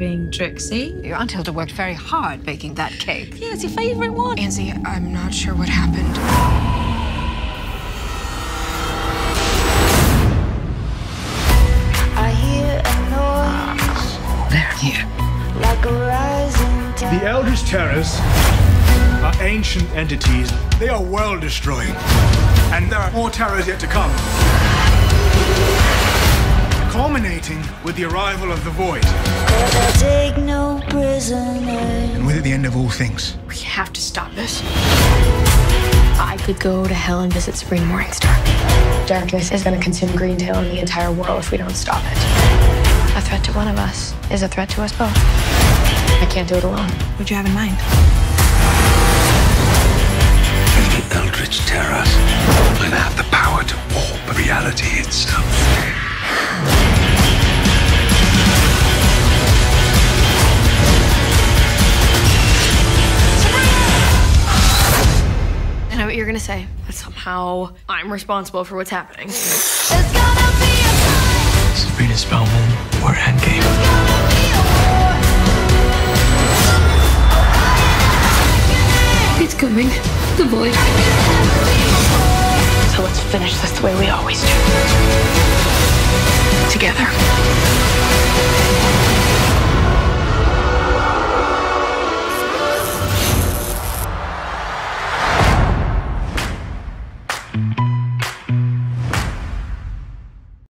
being tricksy. Your Aunt Hilda worked very hard baking that cake. Yeah, it's your favourite one. Nancy, I'm not sure what happened. I hear a noise. They're here. Like a rising tide. The Eldritch Terrors are ancient entities. They are world destroying. And there are more terrors yet to come. Culminating with the arrival of the Void. 'Cause I take no prisoners. And with it, the end of all things. We have to stop this. I could go to hell and visit Sabrina Morningstar. Darkness is going to consume Greendale and the entire world if we don't stop it. A threat to one of us is a threat to us both. I can't do it alone. What'd you have in mind? The Eldritch Terrors will have the power to warp reality itself. I know what you're gonna say. That somehow I'm responsible for what's happening. There's gonna be a fight. Sabrina Spellman or Endgame. It's coming. The void. So let's finish this the way we always do. Together.